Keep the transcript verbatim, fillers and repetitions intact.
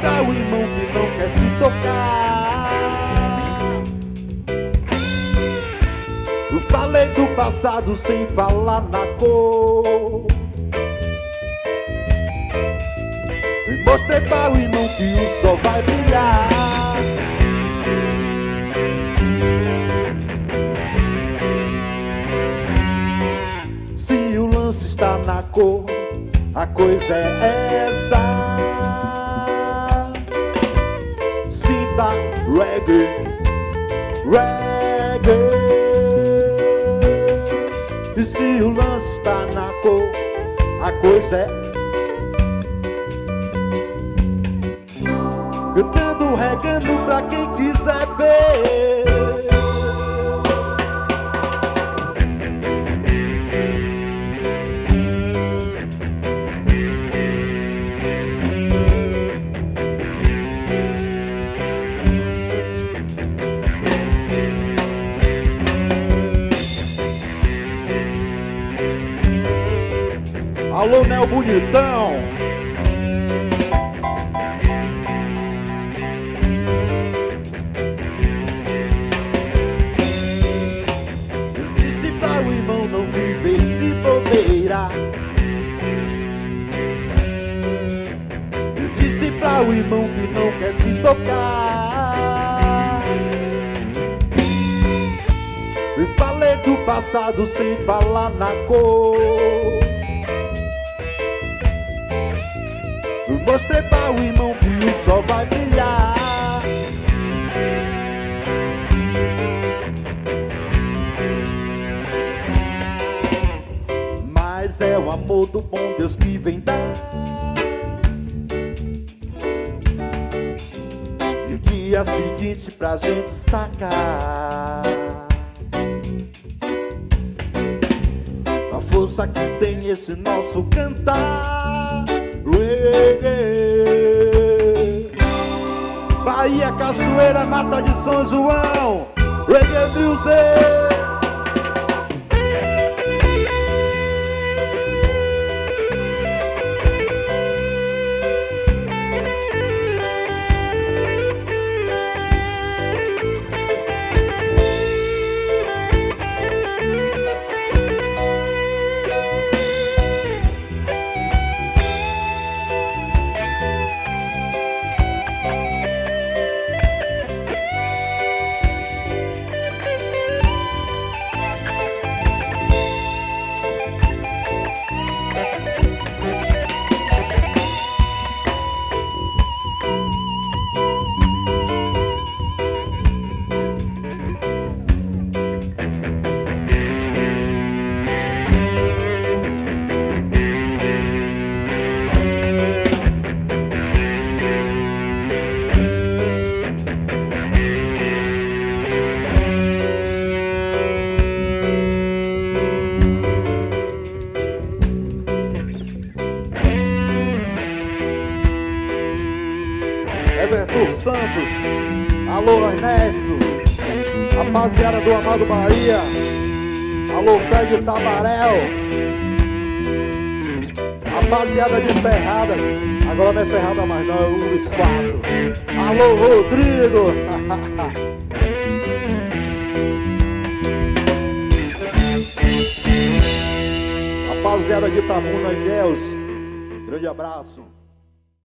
pra o irmão que não quer se tocar. Eu falei do passado sem falar na cor. E mostrei para o irmão que o sol vai brilhar. Se o lance está na cor, a coisa é essa. Sinta reggae, reggae. E se o lance está na cor, a coisa é cantando, regando pra quem quiser ver. Alô, Nel Bonitão. Eu disse pra o irmão não viver de bobeira. Eu disse pra o irmão que não quer se tocar. Eu falei do passado sem falar na cor. Eu mostrei para o irmão que o sol vai brilhar. Mas é o amor do bom Deus que vem dar. E o dia seguinte pra gente sacar a força que tem esse nosso cantar. Reggae, Bahia, Cachoeira, Mata de São João. Reggae Music. Everton Santos, alô Ernesto, rapaziada do Amado Bahia, alô Fred Tabarel, rapaziada de Ferradas, agora não é Ferrada mais não, é o Luiz quatro, alô Rodrigo, rapaziada de Itabuna, Ilhéus, grande abraço.